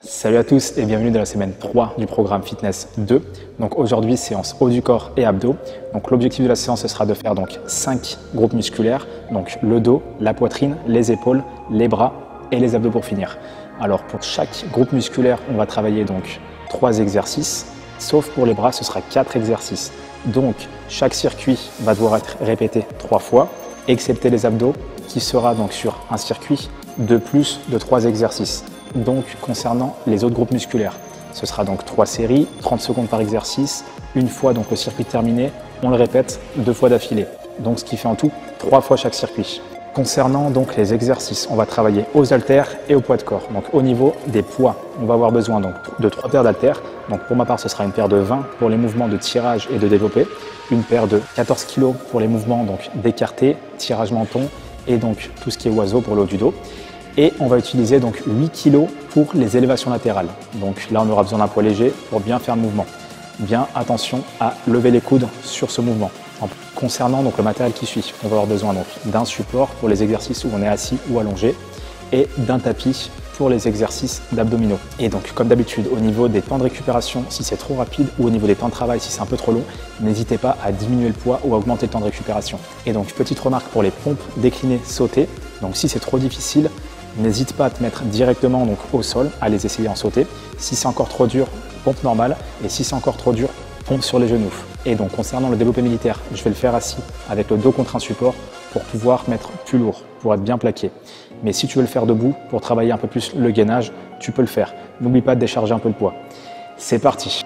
Salut à tous et bienvenue dans la semaine 3 du programme Fitness 2. Donc aujourd'hui, séance haut du corps et abdos. Donc l'objectif de la séance, ce sera de faire donc 5 groupes musculaires, donc le dos, la poitrine, les épaules, les bras et les abdos pour finir. Alors pour chaque groupe musculaire, on va travailler donc 3 exercices, sauf pour les bras, ce sera 4 exercices. Donc chaque circuit va devoir être répété 3 fois, excepté les abdos qui sera donc sur un circuit de plus de 3 exercices. Donc concernant les autres groupes musculaires, ce sera donc 3 séries, 30 secondes par exercice. Une fois donc le circuit terminé, on le répète 2 fois d'affilée. Donc ce qui fait en tout 3 fois chaque circuit. Concernant donc les exercices, on va travailler aux haltères et au poids de corps. Donc au niveau des poids, on va avoir besoin donc de 3 paires d'haltères. Donc pour ma part, ce sera une paire de 20 pour les mouvements de tirage et de développé, une paire de 14 kg pour les mouvements donc d'écarté, tirage menton et donc tout ce qui est oiseau pour le haut du dos. Et on va utiliser donc 8 kg pour les élévations latérales. Donc là, on aura besoin d'un poids léger pour bien faire le mouvement. Bien attention à lever les coudes sur ce mouvement. Concernant donc le matériel qui suit, on va avoir besoin donc d'un support pour les exercices où on est assis ou allongé et d'un tapis pour les exercices d'abdominaux. Et donc comme d'habitude, au niveau des temps de récupération, si c'est trop rapide ou au niveau des temps de travail, si c'est un peu trop long, n'hésitez pas à diminuer le poids ou à augmenter le temps de récupération. Et donc petite remarque pour les pompes déclinées sautées, donc si c'est trop difficile, n'hésite pas à te mettre directement donc au sol, à les essayer en sauté. Si c'est encore trop dur, pompe normale. Et si c'est encore trop dur, pompe sur les genoux. Et donc concernant le développé militaire, je vais le faire assis avec le dos contre un support pour pouvoir mettre plus lourd, pour être bien plaqué. Mais si tu veux le faire debout, pour travailler un peu plus le gainage, tu peux le faire. N'oublie pas de décharger un peu le poids. C'est parti!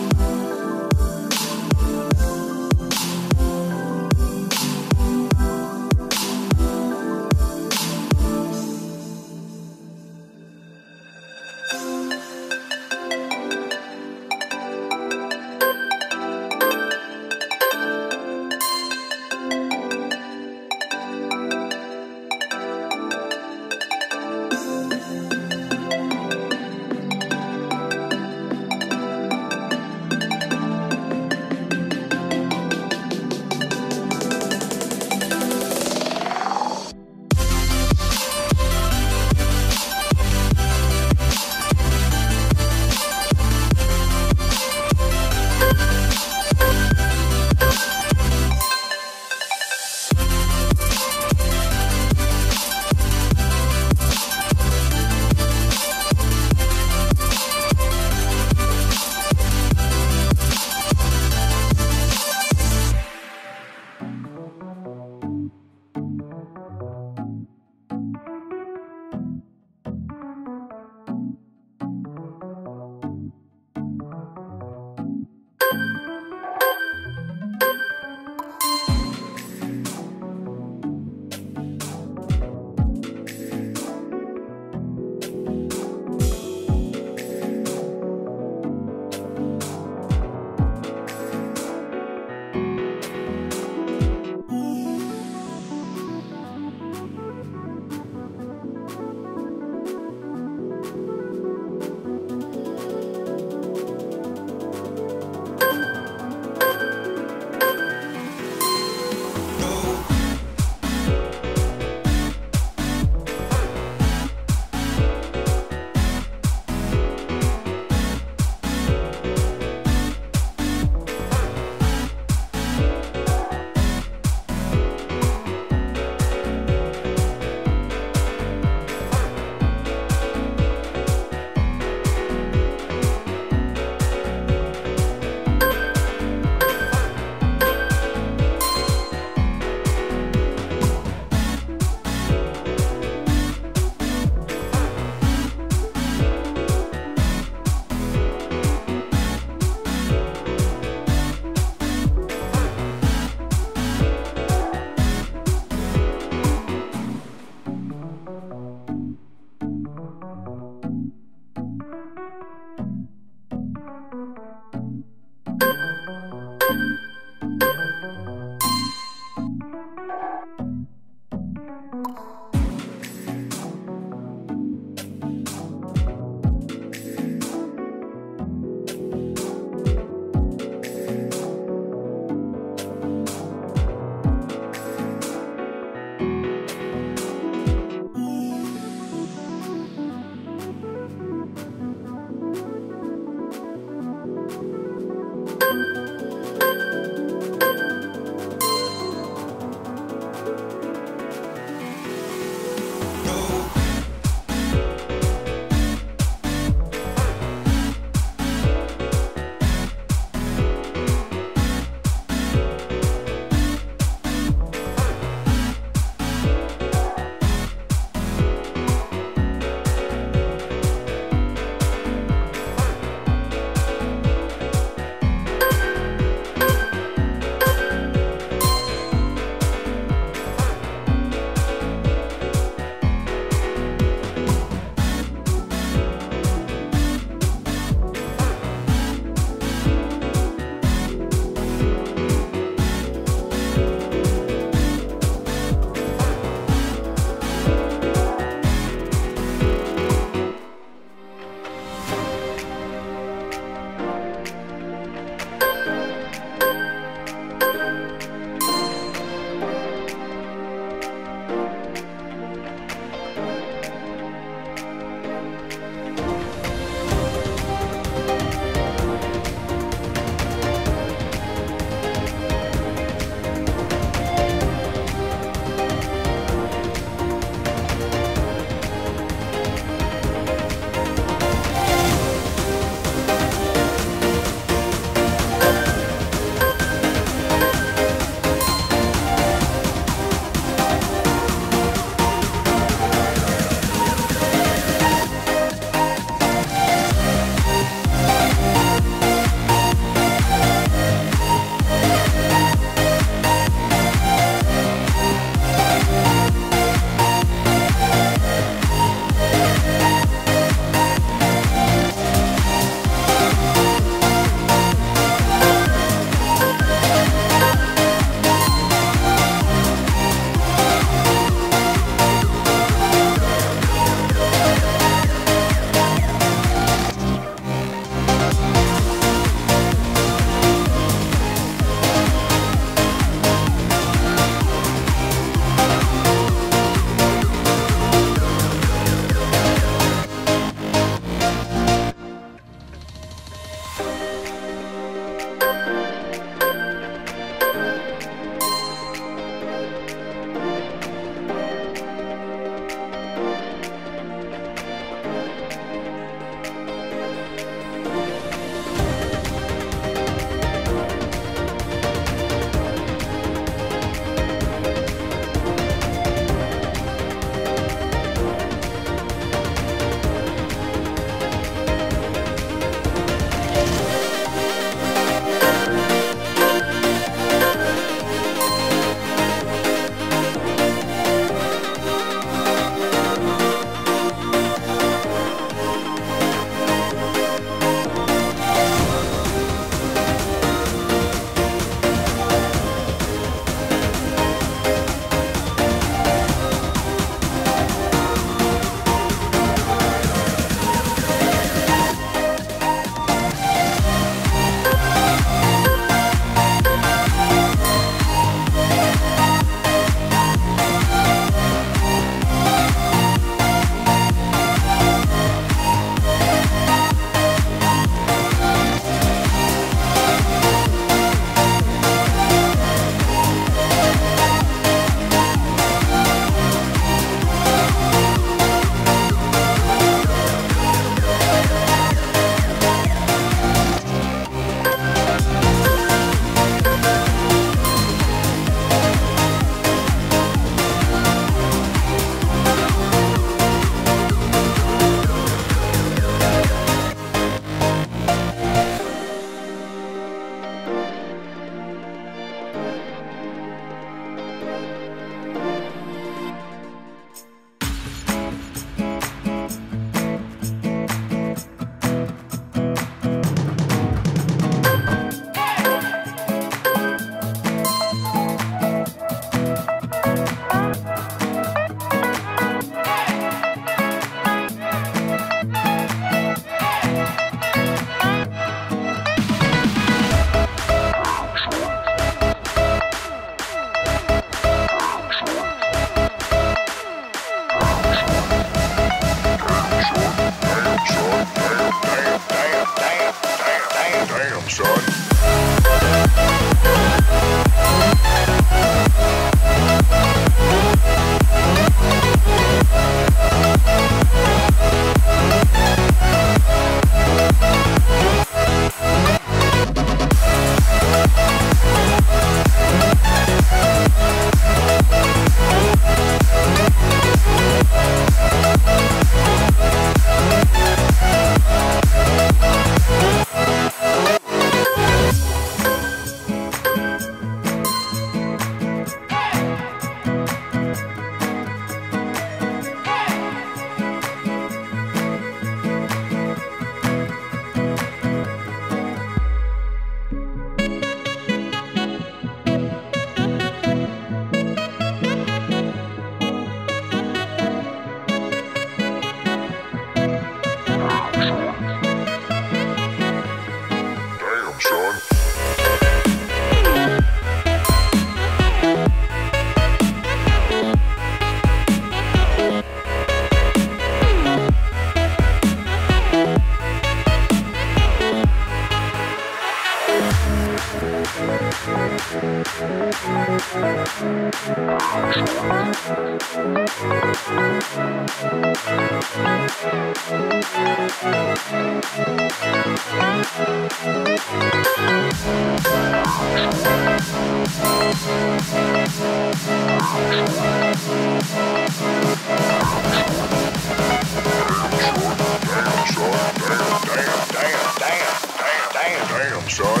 Damn, son.